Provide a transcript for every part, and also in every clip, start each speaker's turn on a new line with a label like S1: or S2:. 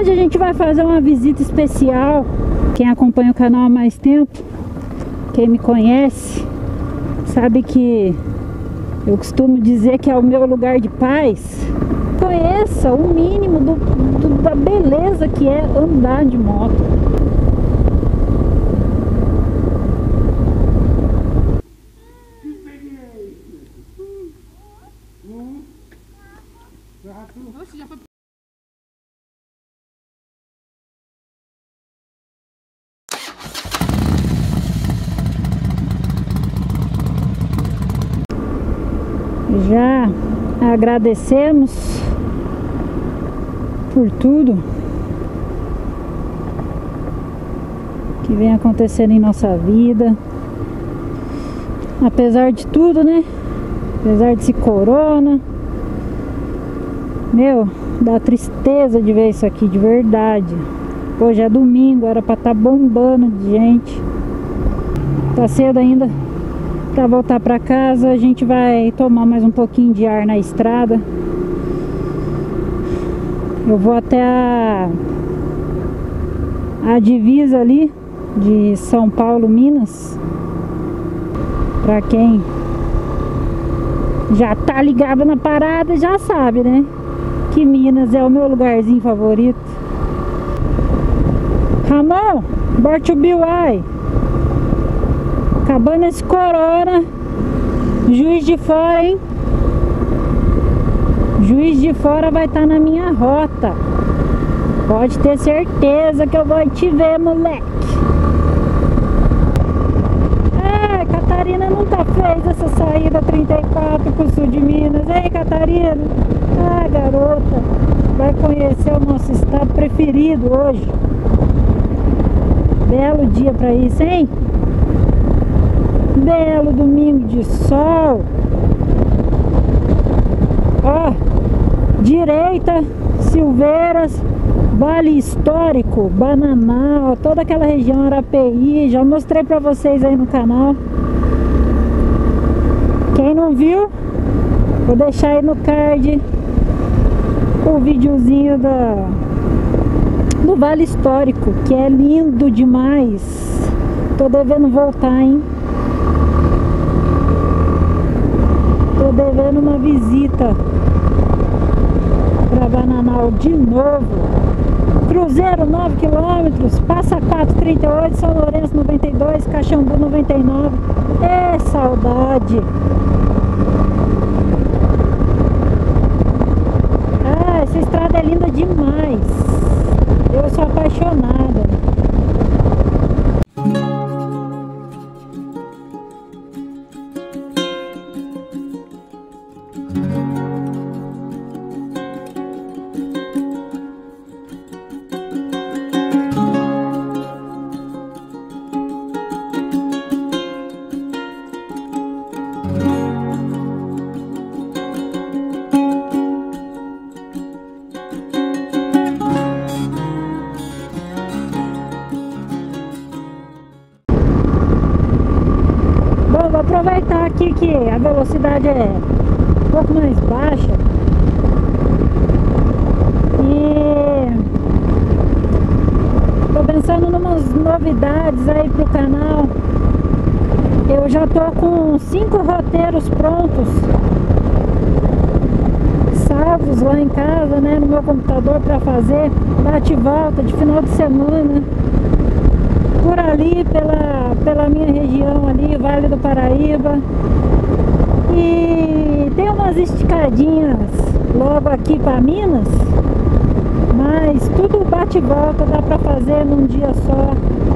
S1: Hoje a gente vai fazer uma visita especial. Quem acompanha o canal há mais tempo, quem me conhece, sabe que eu costumo dizer que é o meu lugar de paz. Conheça o mínimo da beleza que é andar de moto. Já agradecemos por tudo que vem acontecendo em nossa vida, apesar de tudo, né? Apesar desse corona, meu, dá tristeza de ver isso aqui, de verdade. Hoje é domingo, era pra estar bombando de gente. Tá cedo ainda pra voltar pra casa. A gente vai tomar mais um pouquinho de ar na estrada. Eu vou até a divisa ali de São Paulo, Minas. Pra quem já tá ligado na parada, já sabe, né? Que Minas é o meu lugarzinho favorito. Ramon, bora to BY. Acabando esse corona. Juiz de Fora, hein? Juiz de Fora vai estar na minha rota. Pode ter certeza que eu vou te ver, moleque. É, Catarina nunca fez essa saída 34 pro sul de Minas. Ei, Catarina. Ah, garota. Vai conhecer o nosso estado preferido hoje. Belo dia pra isso, hein? Belo domingo de sol. Ó, direita, Silveiras, Vale Histórico, Bananal, toda aquela região, Arapeí. Já mostrei pra vocês aí no canal. Quem não viu, vou deixar aí no card o videozinho do Vale Histórico, que é lindo demais. Tô devendo voltar, hein? Tô devendo uma visita pra Bananal de novo. Cruzeiro 9 km, Passa 438, São Lourenço 92, Caxambu 99. É saudade. Ah, essa estrada é linda demais. Eu sou apaixonada. Vou aproveitar aqui que a velocidade é um pouco mais baixa e tô pensando em umas novidades aí pro canal. Eu já tô com 5 roteiros prontos, salvos lá em casa, né, no meu computador, para fazer bate e volta de final de semana por ali pela minha região ali, Vale do Paraíba. E tem umas esticadinhas logo aqui para Minas, mas tudo bate e volta, dá para fazer num dia só.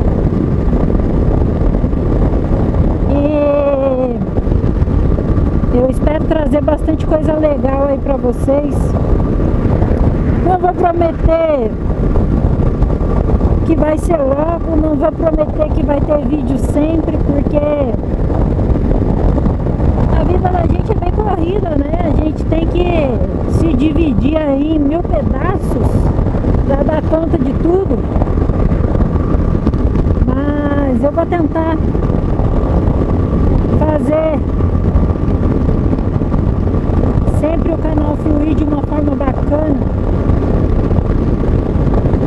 S1: E eu espero trazer bastante coisa legal aí para vocês. Não vou prometer que vai ser logo, não vou prometer que vai ter vídeo sempre, porque a vida da gente é bem corrida, né? A gente tem que se dividir aí em 1000 pedaços para dar conta de tudo. Mas eu vou tentar fazer sempre o canal fluir de uma forma bacana.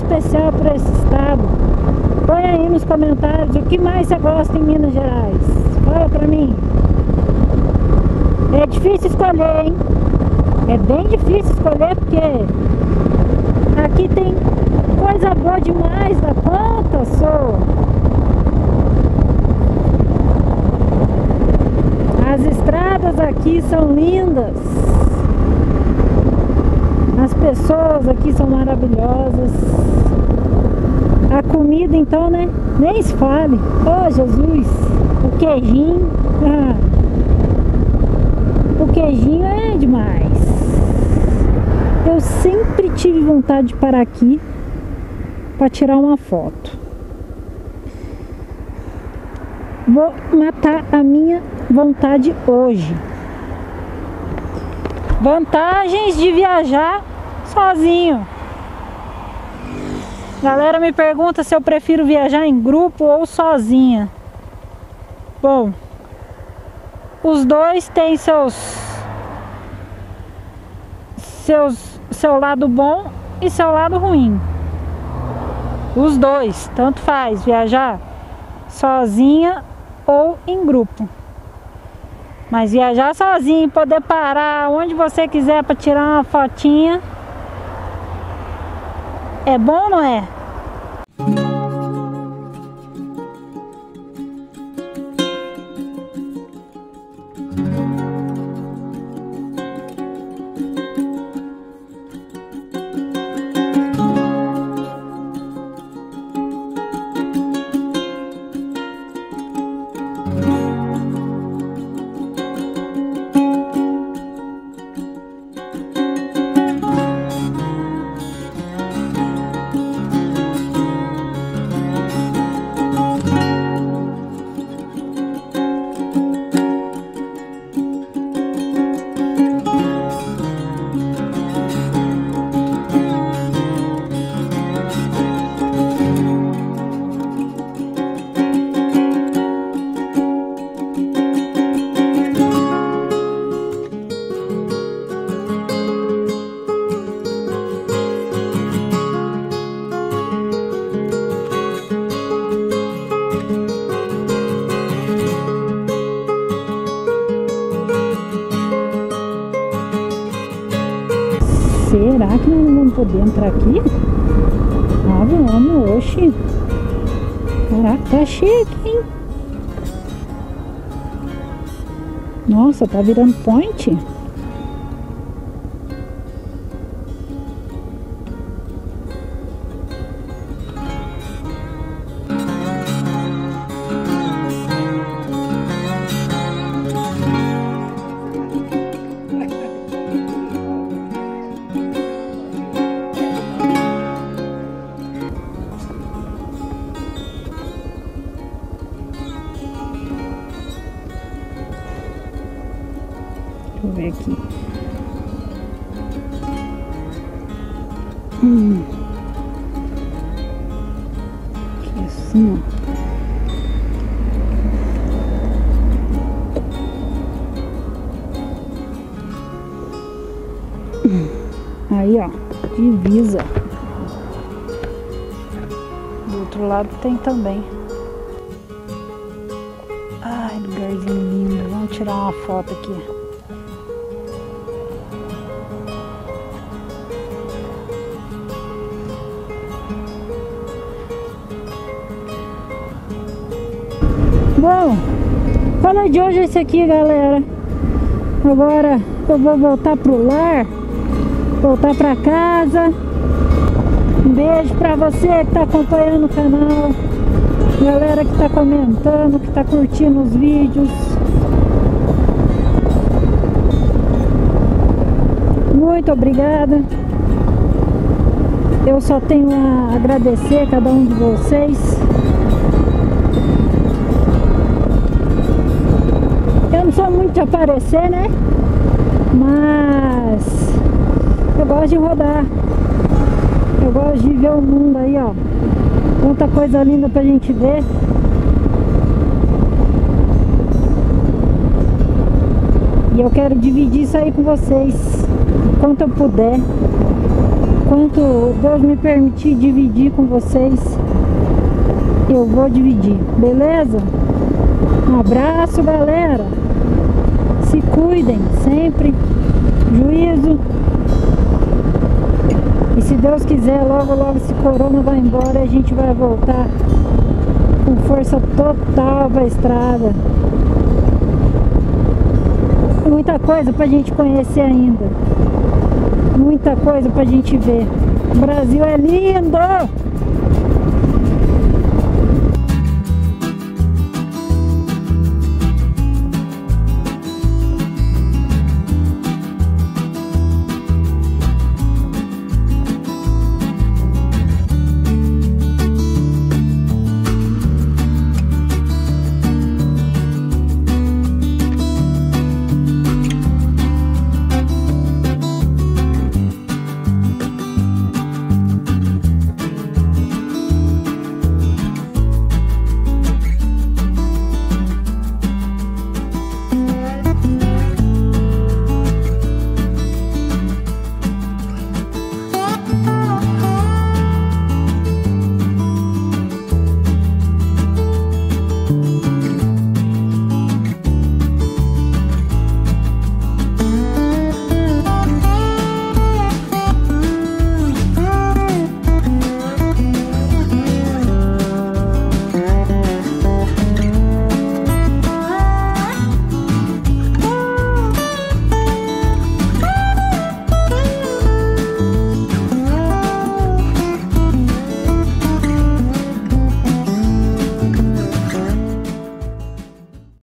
S1: especial para esse estado? Põe aí nos comentários o que mais você gosta em Minas Gerais. Fala pra mim. É difícil escolher, hein? É bem difícil escolher porque aqui tem coisa boa demais da conta, só. As estradas aqui são lindas. As pessoas aqui são maravilhosas. A comida então, né? Nem se fale. Oh, Jesus! O queijinho. O queijinho é demais. Eu sempre tive vontade de parar aqui para tirar uma foto. Vou matar a minha vontade hoje. Vantagens de viajar sozinho. Galera me pergunta se eu prefiro viajar em grupo ou sozinha. Bom, os dois têm seu lado bom e seu lado ruim. Os dois, tanto faz viajar sozinha ou em grupo. Mas viajar sozinho e poder parar onde você quiser para tirar uma fotinha é bom ou não é? Será que nós não vamos poder entrar aqui? Ah, vamos, oxi. Caraca, tá cheio aqui, hein? Nossa, tá virando point? Deixa eu ver aqui. Aqui assim, ó. Aí, ó, divisa. Do outro lado tem também. Ai, lugarzinho lindo. Vamos tirar uma foto aqui. Bom, fala de hoje é esse aqui, galera. Agora eu vou voltar pro lar, voltar pra casa. Um beijo pra você que tá acompanhando o canal, galera que tá comentando, que tá curtindo os vídeos. Muito obrigada. Eu só tenho a agradecer a cada um de vocês. Eu não sou muito de aparecer, né? Mas eu gosto de rodar. Eu gosto de ver o mundo aí, ó. Quanta coisa linda pra gente ver. E eu quero dividir isso aí com vocês, enquanto eu puder. Enquanto Deus me permitir dividir com vocês, eu vou dividir, beleza? Um abraço, galera. Se cuidem sempre. Juízo. E se Deus quiser, logo logo esse corona vai embora e a gente vai voltar com força total pra estrada. Muita coisa pra gente conhecer ainda. Muita coisa pra gente ver. O Brasil é lindo!